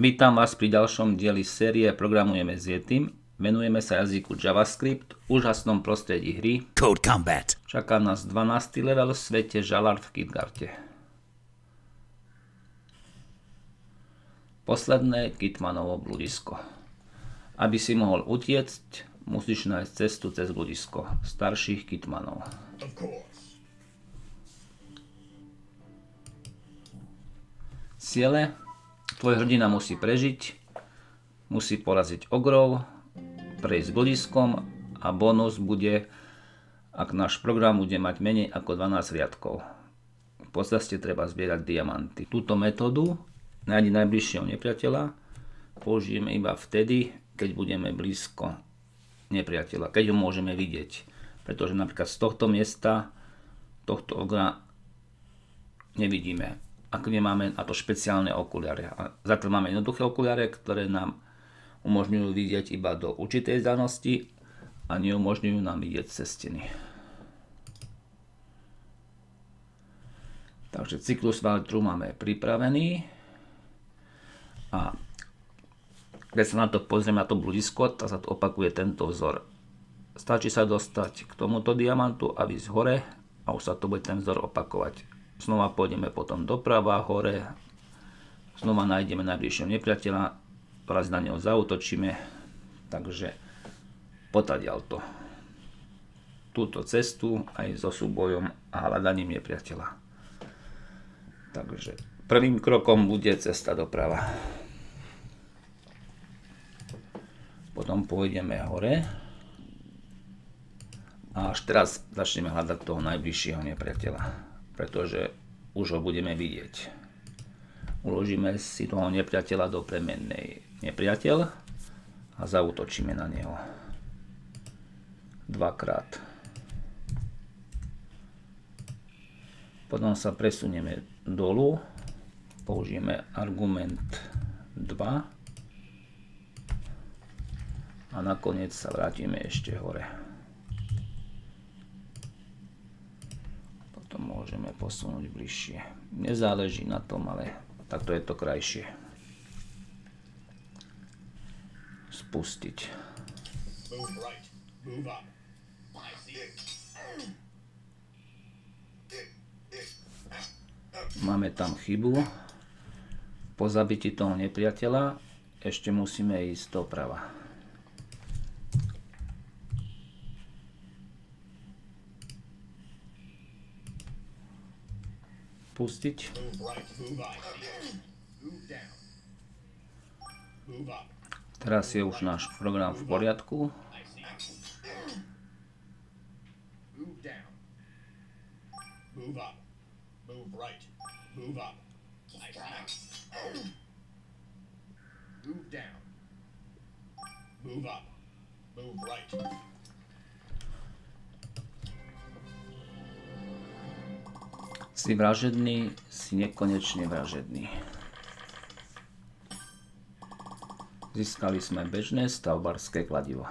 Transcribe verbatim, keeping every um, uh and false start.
Vítam vás pri ďalšom dieli série Programujeme s Yetim. Venujeme sa jazyku JavaScript, úžasnom prostredí hry Code Combat. Čaká nás dvanásty level v svete Žalard v Kidgarte. Posledné Kitmanovo bludisko. Aby si mohol utiecť, musíš nájsť cestu cez bludisko starších Kitmanov. Ciele. Tvoj hrdina musí prežiť, musí poraziť ogrov, prejsť bľudiskom a bonus bude, ak náš program bude mať menej ako dvanásť riadkov. V podstate treba zbierať diamanty. Túto metódu nájdi najbližšieho nepriateľa použijeme iba vtedy, keď budeme blízko nepriateľa, keď ho môžeme vidieť. Pretože napríklad z tohto miesta, tohto ogra nevidíme, ak nemáme na to špeciálne okuliare. A zatiaľ máme jednoduché okuliare, ktoré nám umožňujú vidieť iba do určitej vzdialenosti a neumožňujú nám vidieť cez steny. Takže cyklus Waltru máme pripravený. A keď sa na to pozrieme, na to bludisko, tak sa to opakuje tento vzor. Stačí sa dostať k tomuto diamantu a ísť hore a už sa to bude ten vzor opakovať. Znova pôjdeme potom doprava, hore, znova nájdeme najbližšieho nepriateľa, raz na neho zaútočíme, takže potadiaľ to. Túto cestu aj so súbojom a hľadaním nepriateľa. Takže prvým krokom bude cesta doprava. Potom pôjdeme hore a až teraz začneme hľadať toho najbližšieho nepriateľa, pretože už ho budeme vidieť. Uložíme si toho nepriateľa do premennej nepriateľ a zaútočíme na neho dvakrát. Potom sa presunieme dolu, použijeme argument dva a nakoniec sa vrátime ešte hore. Môžeme posunúť bližšie. Nezáleží na tom, ale takto je to krajšie. Spustiť. Máme tam chybu. Po zabití toho nepriateľa ešte musíme ísť doprava. Pustiť. Teraz je už náš program v poriadku. Si vražedný, si nekonečne vražedný. Získali sme bežné stavbárske kladivo.